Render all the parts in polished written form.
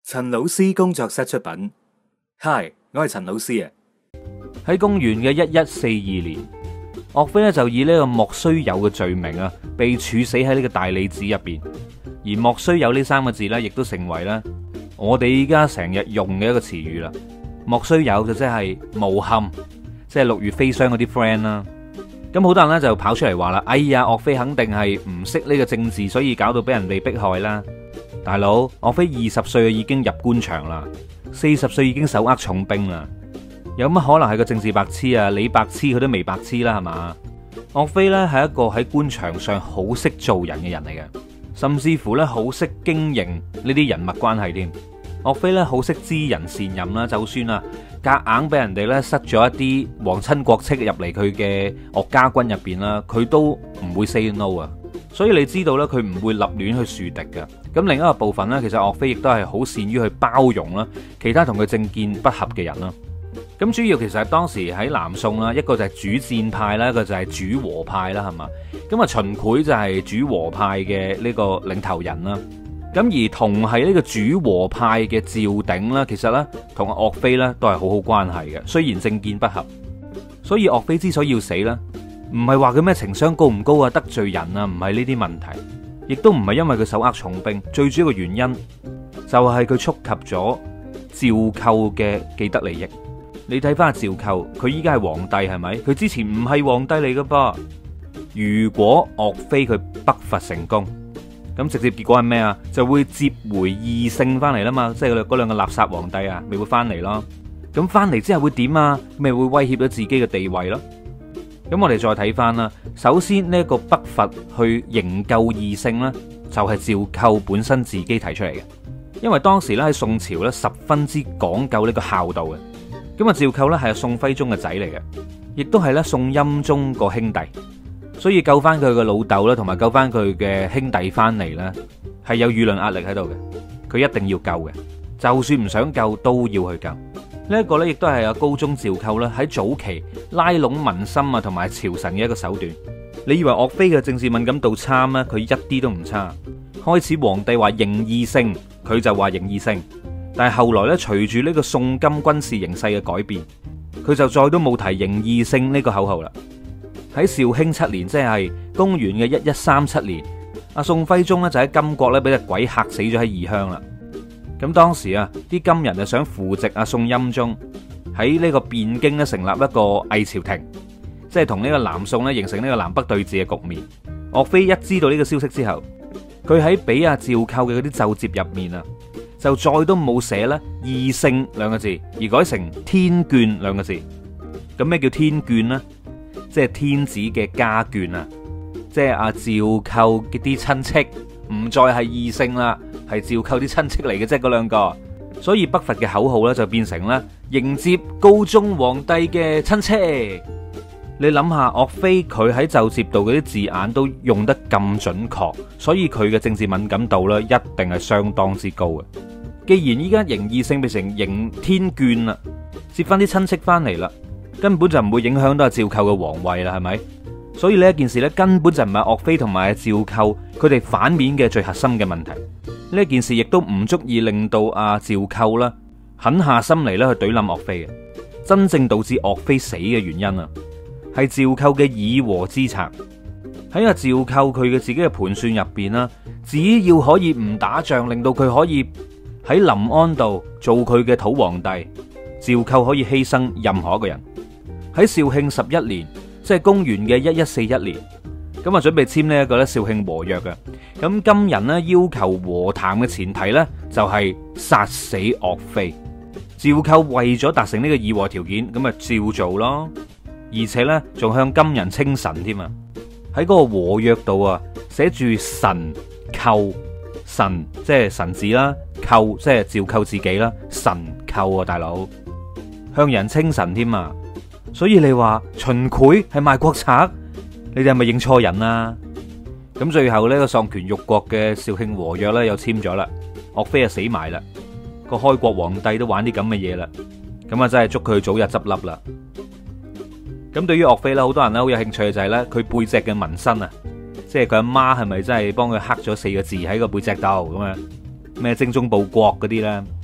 陳老師工作室出品。Hi， 我係陳老師啊。 喺公元嘅1142年，岳飛咧就以呢個莫須有嘅罪名啊，被處死喺呢個大理寺入邊。而莫須有呢三個字咧，亦都成為咧我哋依家成日用嘅一個詞語啦。莫須有就即係無憾，即係六月飛霜嗰啲 friend 啦。咁好多人咧就跑出嚟話啦，哎呀，岳飛肯定係唔識呢個政治，所以搞到俾人哋迫害啦。大佬，岳飛20歲已經入官場啦，40歲已經手握重兵啦，有乜可能係個政治白痴啊？你白痴佢都未白痴啦，係嘛？岳飛呢係一個喺官場上好識做人嘅人嚟嘅，甚至乎呢好識經營呢啲人脈關係添。岳飛呢好識知人善任啦，就算啊夾硬俾人哋呢塞咗一啲皇親國戚入嚟佢嘅岳家軍入邊啦，佢都唔會 say no 啊。所以你知道咧，佢唔會立亂去樹敵嘅。咁另一個部分呢，其實岳飛亦都係好善於去包容啦，其他同佢政見不合嘅人啦。咁主要其實係當時喺南宋啦，一個就係主戰派啦，一個就係主和派啦，係嘛？咁啊，秦檜就係主和派嘅呢個領頭人啦。咁而同係呢個主和派嘅趙鼎啦，其實呢，同岳飛呢都係好好關係嘅，雖然政見不合。所以岳飛之所以要死呢，唔係話佢咩情商高唔高啊，得罪人啊，唔係呢啲問題，亦都唔係因為佢手握重兵，最主要嘅原因就係佢觸及咗趙構嘅既得利益。你睇翻阿趙構，佢依家係皇帝係咪？佢之前唔係皇帝嚟噶噃。如果岳飛佢北伐成功，咁直接結果係咩啊？就會接回異姓翻嚟啦嘛，即係嗰兩個垃圾皇帝啊，咪會翻嚟咯。咁翻嚟之後會點啊？咪會威脅咗自己嘅地位咯。咁我哋再睇翻啦，首先呢一個北伐去營救異姓呢，就係趙構本身自己提出嚟嘅。因為當時咧喺宋朝咧十分之講究呢個孝道嘅。咁啊，趙構咧係宋徽宗嘅仔嚟嘅，亦都係咧宋欽宗個兄弟，所以救翻佢嘅老豆啦，同埋救翻佢嘅兄弟翻嚟咧，係有輿論壓力喺度嘅。佢一定要救嘅，就算唔想救都要去救。呢一個咧，亦都係阿高宗趙構咧喺早期拉攏民心啊，同埋朝臣嘅一個手段。你以為岳飛嘅政治敏感度差咩？佢一啲都唔差。開始皇帝話迎異姓，佢就話迎異姓。但係後來咧，隨住呢個宋金軍事形勢嘅改變，佢就再都冇提迎異姓呢個口號啦。喺紹興7年，即係公元嘅1137年，阿宋徽宗咧就喺金國咧俾隻鬼嚇死咗喺異鄉啦。咁當時啊，啲金人就想扶植阿宋欽宗喺呢個汴京咧成立一個偽朝廷，即係同呢個南宋咧形成呢個南北對峙嘅局面。岳飛一知道呢個消息之後，佢喺俾阿趙構嘅嗰啲奏摺入面啊，就再都冇寫咧異姓兩個字，而改成天眷兩個字。咁咩叫天眷呢？即係天子嘅家眷啊，即係阿趙構嘅啲親戚，唔再係異姓啦，係趙構啲親戚嚟嘅啫，嗰兩個。所以北伐嘅口號咧就變成咧迎接高宗皇帝嘅親戚。你諗下，岳飛佢喺奏摺度嗰啲字眼都用得咁準確，所以佢嘅政治敏感度咧一定係相當之高嘅。既然依家迎異姓變成迎天眷啦，接翻啲親戚翻嚟啦，根本就唔會影響到阿趙構嘅皇位啦，係咪？所以呢一件事咧根本就唔係岳飛同埋阿趙構佢哋反面嘅最核心嘅問題。呢一件事亦都唔足以令到阿趙構啦狠下心嚟咧去懟冧岳飛嘅。真正導致岳飛死嘅原因啊，係趙構嘅以和之策。喺阿趙構佢嘅自己嘅盤算入邊啦，只要可以唔打仗，令到佢可以喺臨安度做佢嘅土皇帝，趙構可以犧牲任何一個人。喺紹興11年，即係公元嘅1141年，咁啊準備簽呢一個咧紹興和約嘅。咁金人呢要求和談嘅前提呢，就係殺死岳飛。趙構為咗達成呢個議和條件，咁啊照做咯，而且呢，仲向金人稱臣添啊！喺嗰個和約度啊，寫住臣寇，臣即係臣子啦，寇即係趙構自己啦，臣寇啊大佬，向人稱臣添啊！所以你話秦檜係賣國賊，你哋係咪認錯人啊？咁最後呢個喪權辱國嘅紹興和約咧又簽咗啦，岳飛啊死埋啦，個開國皇帝都玩啲咁嘅嘢啦，咁啊真係祝佢早日執笠啦。咁對於岳飛咧，好多人咧好有興趣嘅就係咧佢背脊嘅紋身啊，即係佢阿媽係咪真係幫佢刻咗4個字喺個背脊度咁啊？咩精忠報國嗰啲咧？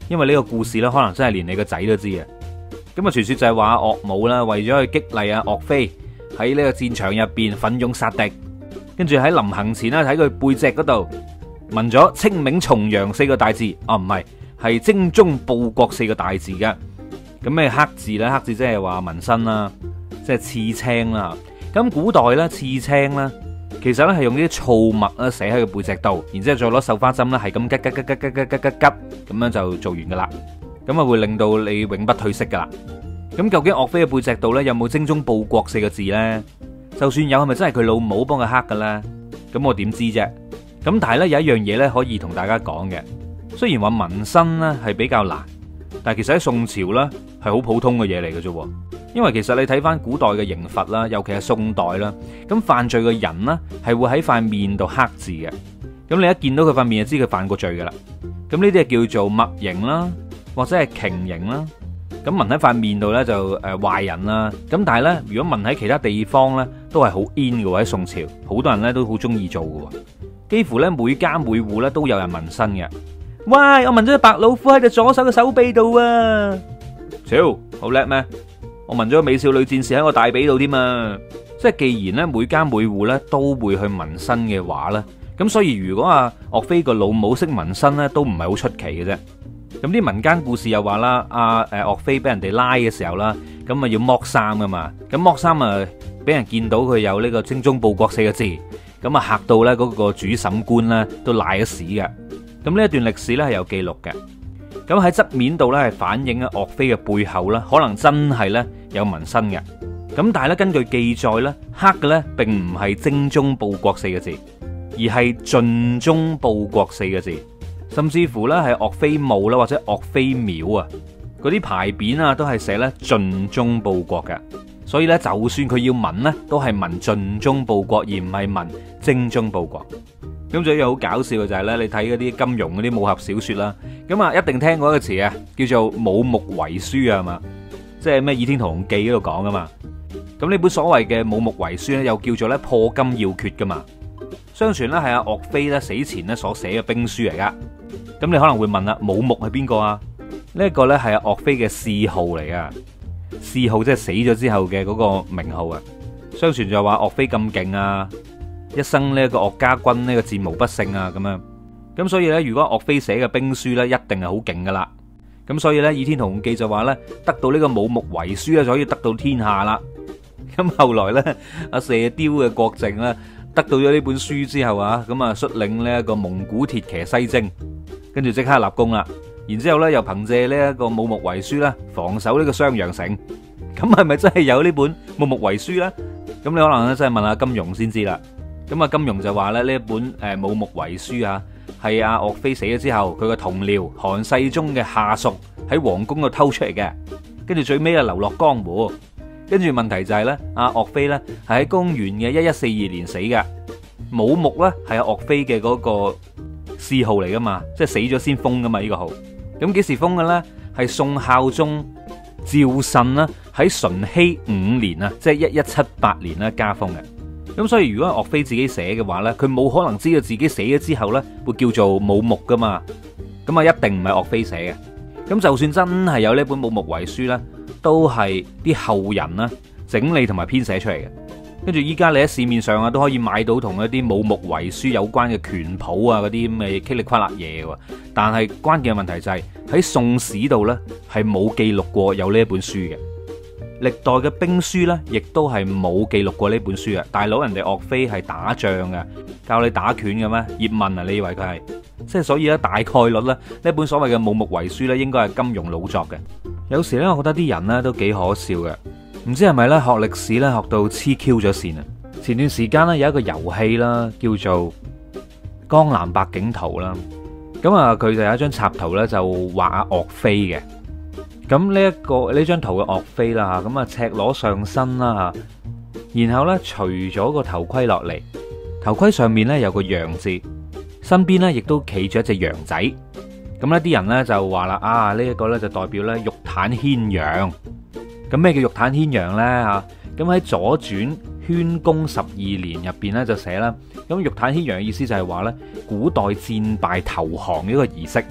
因為呢個故事咧，可能真係連你個仔都知嘅。咁啊，傳說就係話岳母啦，為咗去激勵岳飛喺呢個戰場入邊奮勇殺敵，跟住喺臨行前咧喺佢背脊嗰度紋咗清明重陽4個大字，唔係精忠報國4個大字嘅。咁咩黑字咧？黑字即係話紋身啦，即係刺青啦。咁古代咧刺青咧，其實咧係用啲醋墨啦寫喺個背脊度，然之後再攞繡花針咧係咁吉吉吉吉吉吉吉吉吉咁樣就做完噶啦。咁啊會令到你永不褪色噶啦。咁究竟岳飛嘅背脊度咧有冇精忠報國4個字咧？就算有，係咪真係佢老母幫佢刻噶咧？咁我點知啫？咁但係咧有一樣嘢咧可以同大家講嘅，雖然話紋身咧係比較難，但係其實喺宋朝咧係好普通嘅嘢嚟嘅啫。因為其實你睇翻古代嘅刑罰啦，尤其係宋代啦，咁犯罪嘅人呢係會喺塊面度刻字嘅。咁你一見到佢塊面就知佢犯過罪噶啦。咁呢啲係叫做墨刑啦，或者係瓊刑啦。咁紋喺塊面度呢，就壞人啦。咁但係呢，如果紋喺其他地方呢，都係好 in 嘅喎。喺宋朝，好多人呢都好中意做嘅喎。幾乎呢，每家每戶呢都有人紋身嘅。喂，我紋咗隻白老虎喺隻左手嘅手臂度啊！超好叻咩？我紋咗個美少女戰士喺我大髀度添啊！即係既然咧每家每戶咧都會去紋身嘅話咧，咁所以如果岳飛個老母識紋身咧，都唔係好出奇嘅啫。咁啲民間故事又話啦，岳飛俾人哋拉嘅時候啦，咁啊要剝衫噶嘛，咁剝衫啊俾人見到佢有呢個精忠報國4個字，咁啊嚇到咧嗰個主審官咧都賴咗屎嘅。咁呢一段歷史咧係有記錄嘅。咁喺側面度咧係反映岳飛嘅背後咧，可能真係咧有紋身嘅。咁但係咧根據記載咧，刻嘅咧並唔係精忠報國4個字，而係盡忠報國4個字。甚至乎咧係岳飛墓啦，或者岳飛廟啊，嗰啲牌匾啊都係寫咧盡忠報國嘅。所以咧就算佢要紋咧，都係紋盡忠報國，而唔係紋精忠報國。咁仲有一樣好搞笑嘅就係咧，你睇嗰啲金庸嗰啲武俠小說啦，咁啊一定聽過一個詞啊，叫做武穆遺書啊，係嘛？即係咩《倚天屠龍記》嗰度講噶嘛？咁呢本所謂嘅武穆遺書咧，又叫做咧破金要訣噶嘛？相傳咧係阿岳飛咧死前咧所寫嘅兵書嚟噶。咁你可能會問啦，武穆係邊個啊？呢一個咧係阿岳飛嘅諡號嚟噶，諡號即係死咗之後嘅嗰個名號啊。相傳就話岳飛咁勁啊，一生呢個岳家軍呢個戰無不勝啊咁樣。咁所以咧，如果岳飛寫嘅兵書咧，一定係好勁噶啦。咁所以咧，《倚天屠龍記》就話咧，得到呢個武穆遺書咧，就可以得到天下啦。咁後來咧，阿射雕嘅郭靖咧，得到咗呢本書之後啊，咁啊率領呢一個蒙古鐵騎西征，跟住即刻立功啦。然之後咧，又憑借呢一個武穆遺書咧，防守呢個襄陽城。咁係咪真係有呢本武穆遺書咧？咁你可能咧真係問下金庸先知啦。咁啊，金庸就話咧呢一本武穆遺書啊，係阿岳飛死咗之後，佢個同僚韓世忠嘅下屬喺皇宮度偷出嚟嘅，跟住最尾啊流落江湖。跟住問題就係咧，阿岳飛咧係喺公元嘅1142年死嘅，武穆咧係阿岳飛嘅嗰個諡號嚟噶嘛，即係死咗先封噶嘛呢個號。咁幾時封嘅咧？係宋孝宗趙慎啦喺淳熙5年啊，即係1178年啦加封嘅。咁所以如果岳飛自己寫嘅話咧，佢冇可能知道自己死咗之後咧會叫做武穆噶嘛，咁啊一定唔係岳飛寫嘅。咁就算真係有呢本武穆遺書咧，都係啲後人啦整理同埋編寫出嚟嘅。跟住依家你喺市面上啊都可以買到同一啲武穆遺書有關嘅拳譜啊嗰啲咁嘅噼里啪啦嘢喎。但係關鍵嘅問題就係喺宋史度咧係冇記錄過有呢一本書嘅。歷代嘅兵書咧，亦都係冇記錄過呢本書嘅。大佬，人哋岳飛係打仗嘅，教你打拳嘅咩？葉問啊，你以為佢係？即係所以咧，大概率咧，呢本所謂嘅武穆遺書咧，應該係金庸老作嘅。有時咧，我覺得啲人咧都幾可笑嘅，唔知係咪咧學歷史咧學到黐 Q 咗線啊？前段時間咧有一個遊戲啦，叫做《江南百景圖》啦，咁啊佢就有一張插圖咧，就畫阿岳飛嘅。咁呢張圖嘅岳飛啦吓，咁啊赤裸上身啦吓，然後咧除咗個頭盔落嚟，頭盔上面咧有個羊字，身邊咧亦都企住一隻羊仔。咁呢啲人咧就話啦，啊呢一個咧就代表咧玉袒牽羊。咁咩叫玉袒牽羊咧吓？咁喺左傳宣公12年入邊咧就寫啦，咁玉袒牽羊嘅意思就係話咧古代戰敗投降嘅一個儀式。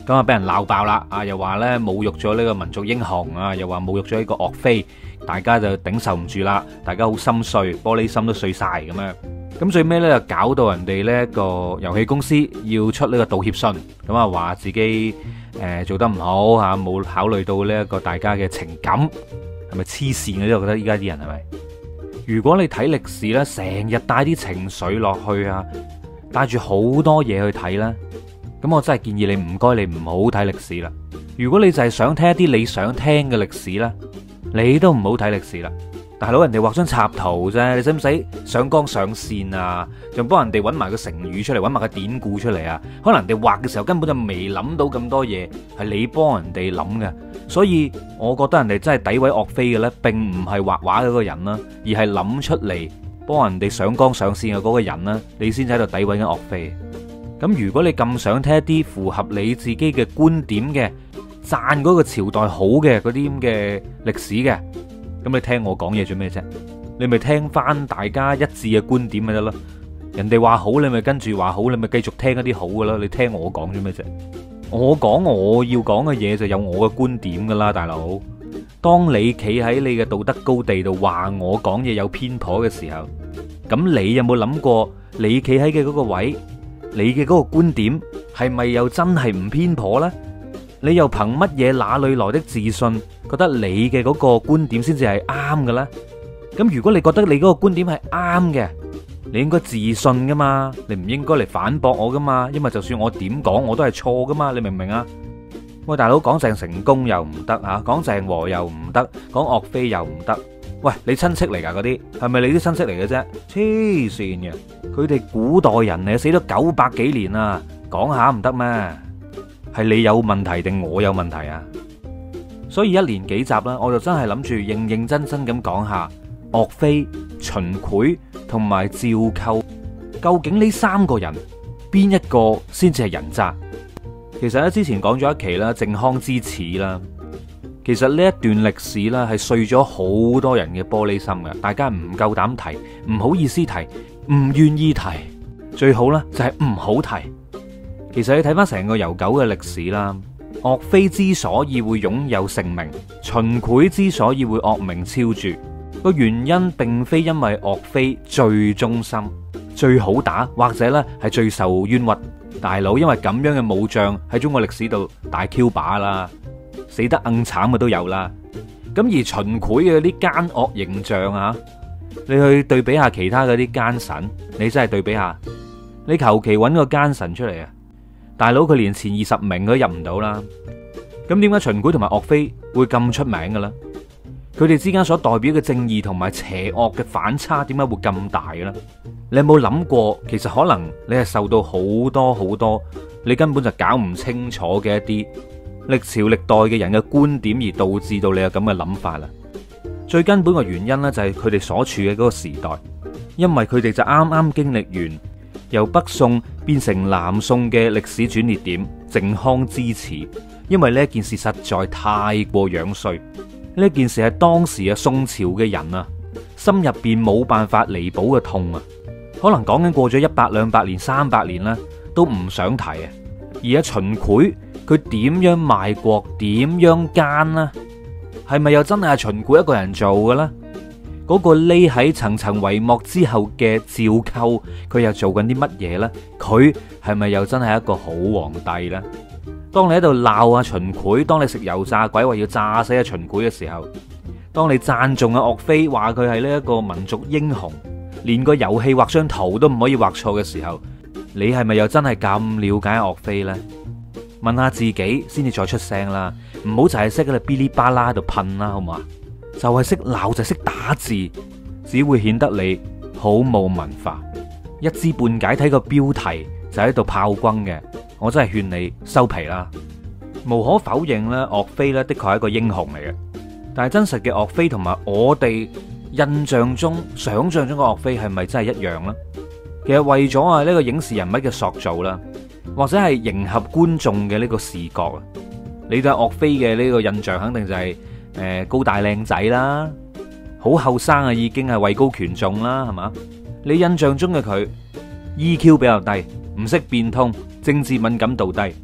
咁啊俾人鬧爆啦，又話咧侮辱咗呢個民族英雄啊，又話侮辱咗呢個岳飛，大家就頂受唔住啦，大家好心碎，玻璃心都碎晒咁樣。咁最尾咧就搞到人哋呢一個遊戲公司要出呢個道歉信，咁啊話自己做得唔好吓，冇考慮到呢一個大家嘅情感，係咪黐線嘅啫？我覺得依家啲人係咪？如果你睇歷史咧，成日帶啲情緒落去啊，帶住好多嘢去睇啦，咁我真係建議你唔該你唔好睇歷史啦。如果你就係想聽一啲你想聽嘅歷史咧，你都唔好睇歷史啦。大佬，人哋畫張插圖啫，你使唔使上綱上線啊？仲幫人哋揾埋個成語出嚟，揾埋個典故出嚟啊？可能人哋畫嘅時候根本就未諗到咁多嘢，係你幫人哋諗嘅。所以我覺得人哋真係詆毀岳飛嘅咧，並唔係畫畫嗰個人啦，而係諗出嚟幫人哋上綱上線嘅嗰個人啦，你先喺度詆毀緊岳飛。咁如果你咁想聽一啲符合你自己嘅觀點嘅，讚嗰個朝代好嘅嗰啲咁嘅歷史嘅，咁你聽我講嘢做咩啫？你咪聽翻大家一致嘅觀點咪得咯。人哋話好，你咪跟住話好，你咪繼續聽一啲好嘅咯。你聽我講做咩啫？我講我要講嘅嘢就有我嘅觀點噶啦，大佬。當你企喺你嘅道德高地度話我講嘢有偏頗嘅時候，咁你有冇諗過你企喺嘅嗰個位，你嘅嗰個觀點係咪又真係唔偏頗呢？你又憑乜嘢哪裏來的自信，覺得你嘅嗰個觀點先至係啱嘅咧？咁如果你覺得你嗰個觀點係啱嘅，你應該自信噶嘛，你唔應該嚟反駁我噶嘛，因為就算我點講，我都係錯噶嘛，你明唔明啊？喂，大佬，講鄭成功又唔得啊，講鄭和又唔得，講岳飛又唔得。喂，你親戚嚟噶嗰啲，係咪你啲親戚嚟嘅啫？黐線嘅，佢哋古代人嚟，死咗900幾年啦，講下唔得咩？係你有問題定我有問題啊？所以一連幾集啦，我就真係諗住認認真真咁講下岳飛、秦檜同埋趙構，究竟呢三個人邊一個先至係人渣？其實咧之前講咗一期啦，靖康之恥啦，其實呢一段歷史啦係碎咗好多人嘅玻璃心嘅，大家唔夠膽提，唔好意思提，唔願意提，最好咧就係唔好提。其實你睇翻成個悠久嘅歷史啦，岳飛之所以會擁有盛名，秦檜之所以會惡名昭著，個原因並非因為岳飛最忠心、最好打，或者咧係最受冤屈。大佬，因為咁樣嘅武將喺中國歷史度大 Q 把啦，死得硬慘嘅都有啦。咁而秦檜嘅啲奸惡形象啊，你去對比下其他嗰啲奸臣，你真係對比下，你求其揾個奸臣出嚟啊！大佬，佢連前20名佢都入唔到啦。咁點解秦檜同埋岳飛會咁出名嘅咧？佢哋之間所代表嘅正義同埋邪惡嘅反差，點解會咁大嘅咧？你有冇諗過，其實可能你係受到好多你根本就搞唔清楚嘅一啲歷朝歷代嘅人嘅觀點，而導致到你有咁嘅諗法啦。最根本嘅原因呢，就係佢哋所處嘅嗰個時代，因為佢哋就啱啱經歷完由北宋變成南宋嘅歷史轉捩點，靖康之恥。因為呢件事實在太過樣衰，呢件事係當時嘅宋朝嘅人啊，心入邊冇辦法彌補嘅痛啊，可能講緊過咗100、200年、300年啦，都唔想提啊。而家秦檜佢點樣賣國，點樣奸呢？係咪又真係秦檜一個人做嘅咧？嗰個匿喺層層帷幕之後嘅趙構，佢又做緊啲乜嘢呢？佢係咪又真係一個好皇帝呢？當你喺度鬧啊秦檜，當你食油炸鬼話要炸死啊秦檜嘅時候，當你讚頌啊岳飛，話佢係呢一個民族英雄，連個遊戲畫張圖都唔可以畫錯嘅時候，你係咪又真係咁了解岳飛呢？問下自己先至再出聲啦，唔好就係識喺度嗶哩吧啦喺度噴啦，好嘛？就係識鬧就係識打字，只會顯得你好冇文化。一知半解睇個標題就喺度炮轟嘅，我真係勸你收皮啦。無可否認咧，岳飛咧的確係一個英雄嚟嘅，但係真實嘅岳飛同埋我哋印象中、想象中嘅岳飛係咪真係一樣呢？其實為咗呢個影視人物嘅塑造啦，或者係迎合觀眾嘅呢個視覺啊，你對岳飛嘅呢個印象肯定就係高大靚仔啦，好後生啊，已經係位高權重啦，係嘛？你印象中嘅佢 EQ 比較低，唔識變通，政治敏感度低，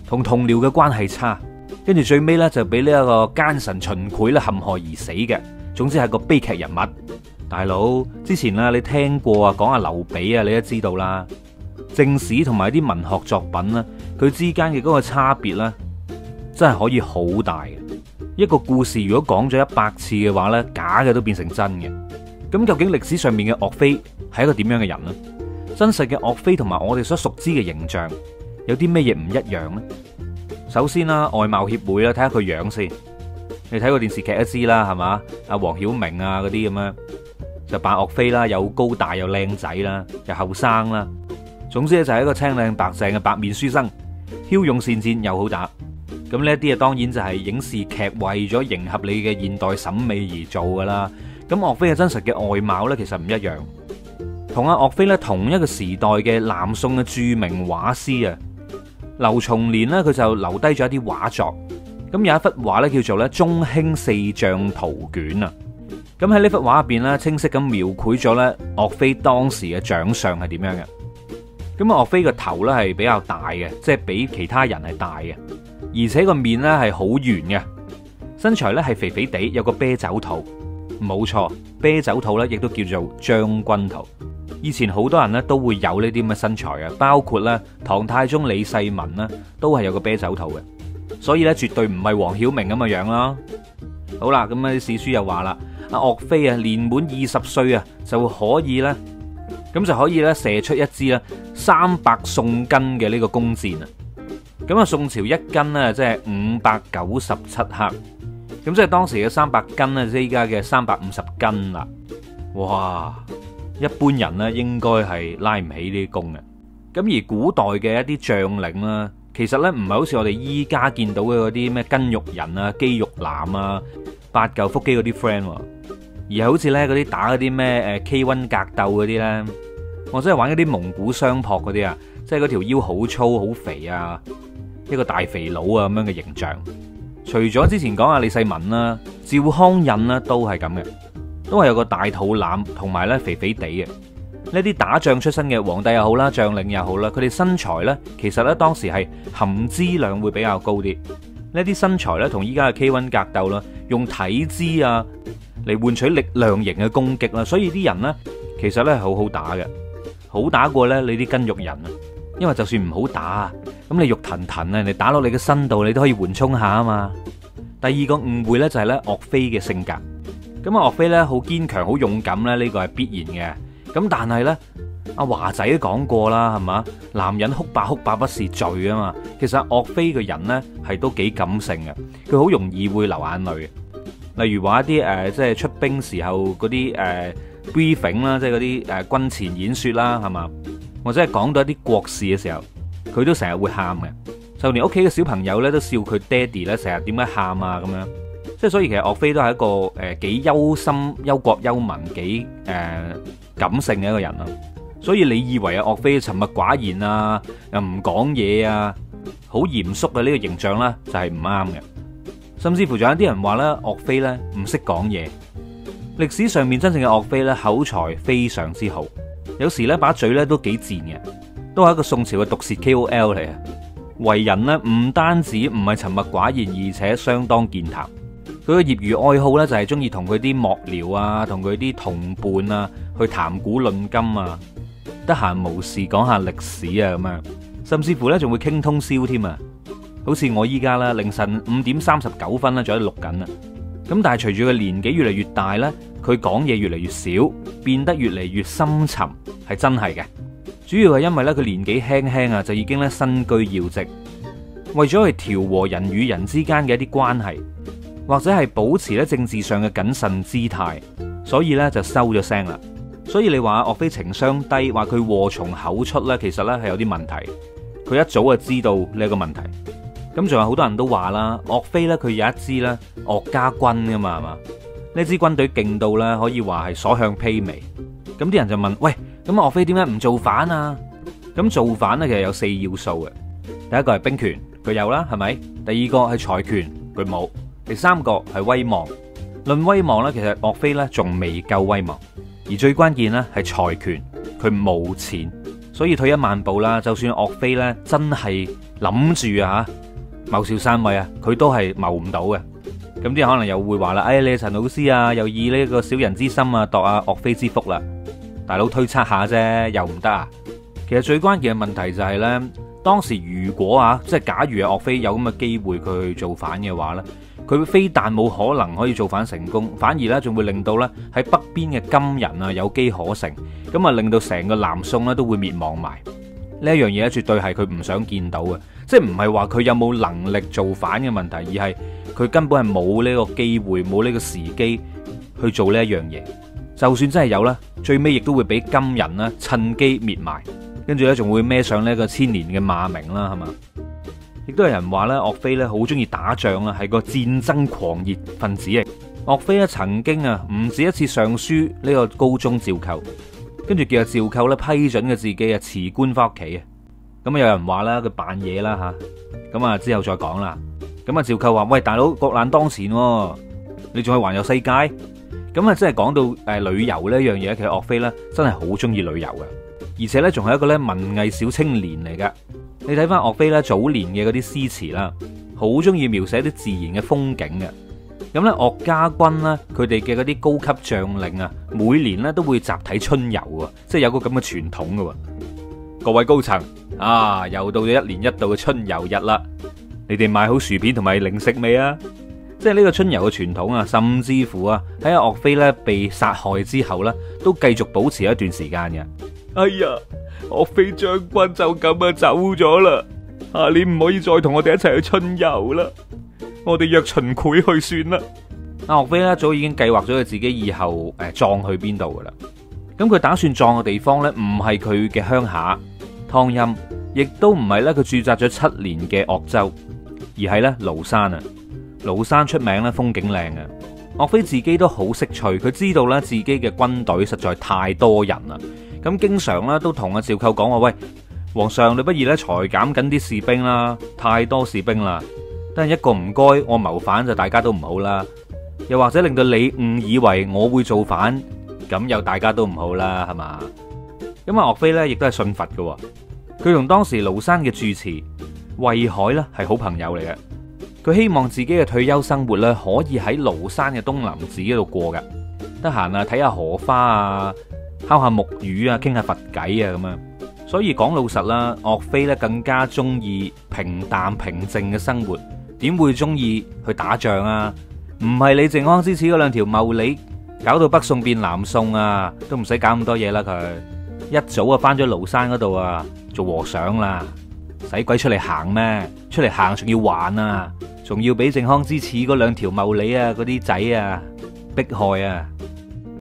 同同僚嘅關係差，跟住最尾咧就俾呢一個奸臣秦檜咧陷害而死嘅。總之係個悲劇人物。大佬之前啦，你聽過啊講下劉備啊，你都知道啦。正史同埋啲文學作品啦，佢之間嘅嗰個差別咧，真係可以好大嘅。一個故事如果講咗100次嘅話咧，假嘅都變成真嘅。咁究竟歷史上面嘅岳飛係一個點樣嘅人呢？真實嘅岳飛同埋我哋所熟知嘅形象有啲咩嘢唔一樣呢？首先啦，外貌協會啦，睇下佢樣先。你睇過電視劇都知啦，係嘛？阿黃曉明啊嗰啲咁樣就扮岳飛啦，又高大又靚仔啦，又後生啦。總之咧就係一個青靚白淨嘅白面書生，驍勇善戰又好打。咁呢一啲啊，當然就係影視劇為咗迎合你嘅現代審美而做噶啦。咁岳飛嘅真實嘅外貌呢，其實唔一樣。同阿岳飛呢同一個時代嘅南宋嘅著名畫師啊，劉松年呢，佢就留低咗一啲畫作。咁有一幅畫咧，叫做咧《中興四將圖卷》啊。咁喺呢幅畫入邊咧，清晰咁描繪咗咧岳飛當時嘅長相係點樣嘅。咁啊，岳飛個頭咧係比較大嘅，即係比其他人係大嘅，而且個面咧係好圓嘅，身材咧係肥肥地，有個啤酒肚。冇錯，啤酒肚咧亦都叫做將軍肚。以前好多人咧都會有呢啲咁嘅身材嘅，包括咧唐太宗李世民呢都係有個啤酒肚嘅。所以咧，絕對唔係黃曉明咁嘅樣啦。好啦，咁啊啲史書又話啦，阿岳飛啊年滿20歲啊就可以咧，射出一支咧300宋斤嘅呢個弓箭啊。咁啊，宋朝一斤呢，即係597克，咁即係當時嘅300斤呢，即係依家嘅350斤啦。哇！一般人呢應該係拉唔起呢啲弓嘅。咁而古代嘅一啲將領啦，其實咧唔係好似我哋依家見到嘅嗰啲咩筋肉人啊、肌肉男啊、8嚿腹肌嗰啲 friend， 而係好似咧嗰啲打嗰啲咩K1格鬥嗰啲咧，或者係玩嗰啲蒙古相撲嗰啲啊，即係嗰條腰好粗好肥啊，一個大肥佬啊咁樣嘅形象。除咗之前講阿李世民啦、趙匡胤啦，都係咁嘅，都係有個大肚腩同埋咧肥肥地嘅。呢啲打仗出身嘅皇帝又好啦，將領又好啦，佢哋身材呢，其實呢當時係含脂量會比較高啲。呢啲身材呢，同依家嘅 K1 格鬥啦，用體脂啊嚟換取力量型嘅攻擊啦，所以啲人呢，其實呢係好好打嘅，好打過呢你啲筋肉人啊。因為就算唔好打，咁你肉騰騰啊，人哋打落你嘅身度，你都可以緩衝下啊嘛。第二個誤會呢，就係呢岳飛嘅性格。咁啊，岳飛呢，好堅強、好勇敢呢，呢個係必然嘅。咁但係呢，阿華仔都講過啦，係嘛？男人哭罷哭罷不是罪啊嘛。其實岳飛嘅人呢係都幾感性嘅，佢好容易會流眼淚嘅。例如話一啲即係出兵時候嗰啲briefing 啦，即係嗰啲軍前演說啦，係嘛？或者係講到一啲國事嘅時候，佢都成日會喊嘅。就連屋企嘅小朋友呢都笑佢爹哋呢成日點解喊啊咁樣。即係所以其實岳飛都係一個幾憂心、憂國憂民、幾感性嘅一個人啊。所以你以為啊岳飛沉默寡言啊，又唔講嘢啊，好嚴肅嘅呢個形象呢，就係唔啱嘅。甚至乎仲有啲人話呢，岳飛呢唔識講嘢。歷史上面真正嘅岳飛呢，口才非常之好，有時呢把嘴呢都幾賤嘅，都係一個宋朝嘅毒舌 KOL 嚟啊。為人呢唔單止唔係沉默寡言，而且相當健談。佢嘅業餘愛好呢，就係中意同佢啲幕僚啊，同佢啲同伴啊去談古論今啊，得閒無事講下歷史啊咁樣，甚至乎呢仲會傾通宵添啊！好似我依家啦，凌晨5點39分啦，仲喺度錄緊啊！咁但係隨住佢年紀越嚟越大呢，佢講嘢越嚟越少，變得越嚟越深沉，係真係嘅。主要係因為呢，佢年紀輕輕啊，就已經呢身居要職，為咗去調和人與人之間嘅一啲關係，或者係保持咧政治上嘅謹慎姿態，所以咧就收咗聲啦。所以你話岳飛情商低，話佢禍從口出咧，其實咧係有啲問題。佢一早就知道呢個問題。咁仲有好多人都話啦，岳飛咧佢有一支咧岳家軍噶嘛，係嘛？呢支軍隊勁到咧可以話係所向披靡。咁啲人就問：喂，咁岳飛點解唔造反啊？咁造反咧其實有4要素嘅。第一個係兵權，佢有啦，係咪？第二個係財權，佢冇。第三個係威望，論威望呢，其實岳飛呢仲未夠威望，而最關鍵呢係財權，佢冇錢，所以退一萬步啦，就算岳飛呢真係諗住啊謀朝篡位啊，佢都係謀唔到嘅。咁啲人可能又會話啦，哎，你陳老師啊，又以呢個小人之心啊度阿岳飛之腹啦，大佬推測下啫，又唔得啊？其實最關鍵嘅問題就係呢，當時如果啊，即係假如岳飛有咁嘅機會佢去造反嘅話呢，佢非但冇可能可以造反成功，反而呢仲會令到呢喺北邊嘅金人啊有機可乘，咁啊令到成個南宋呢都會滅亡埋。呢一樣嘢咧，絕對係佢唔想見到嘅，即係唔係話佢有冇能力造反嘅問題，而係佢根本係冇呢個機會，冇呢個時機去做呢一樣嘢。就算真係有啦，最尾亦都會俾金人啦趁機滅埋，跟住咧仲會孭上呢個千年嘅罵名啦，係嘛？亦都有人話咧，岳飛咧好中意打仗啦，係個戰爭狂熱分子嚟。岳飛咧曾經啊唔止一次上書呢個高宗趙構。跟住叫阿趙構咧批准嘅自己啊辭官翻屋企啊，咁啊有人話啦佢扮嘢啦吓，咁啊之後再講啦。咁啊趙構話：喂，大佬，國難當前，你仲去環遊世界？咁啊真係講到旅遊呢一樣嘢，其實岳飛咧真係好中意旅遊嘅，而且咧仲係一個咧文藝小青年嚟噶。你睇翻岳飛咧早年嘅嗰啲詩詞啦，好中意描寫啲自然嘅風景嘅。咁咧，岳家軍咧，佢哋嘅嗰啲高級將領啊，每年咧都會集體春遊喎，即係有個咁嘅傳統嘅。各位高層啊，又到咗一年一度嘅春遊日啦，你哋買好薯片同埋零食未啊？即係呢個春遊嘅傳統啊，甚至乎啊，喺阿岳飛咧被殺害之後咧，都繼續保持一段時間嘅。哎呀，岳飛將軍就咁啊走咗啦，下年唔可以再同我哋一齊去春遊啦。我哋約秦檜去算啦。阿岳飛咧早已經計劃咗佢自己以後葬去邊度噶啦。咁佢打算葬嘅地方咧，唔係佢嘅鄉下湯陰，亦都唔係咧佢駐紮咗7年嘅鄂州，而係咧廬山啊。廬山出名咧風景靚啊。岳飛自己都好識趣，佢知道咧自己嘅軍隊實在太多人啦。咁經常咧都同阿趙構講話：喂，皇上，你不如咧裁減緊啲士兵啦，太多士兵啦。但係一個唔該，我謀反就大家都唔好啦。又或者令到你誤以為我會造反，咁又大家都唔好啦，係嘛？咁啊，岳飛咧亦都係信佛嘅。佢同當時廬山嘅住持衛海咧係好朋友嚟嘅。佢希望自己嘅退休生活咧可以喺廬山嘅東林寺嗰度過嘅。得閒啊，睇下荷花啊，敲下木魚啊，傾下佛偈啊咁樣。所以講老實啦，岳飛咧更加中意平淡平靜嘅生活。點會中意去打仗啊？唔係你靖康之恥嗰2條茂利搞到北宋變南宋啊，都唔使搞咁多嘢啦。佢一早啊翻咗廬山嗰度啊做和尚啦，使鬼出嚟行咩？出嚟行仲要還啊，仲要俾靖康之恥嗰2條茂利啊嗰啲仔啊迫害啊！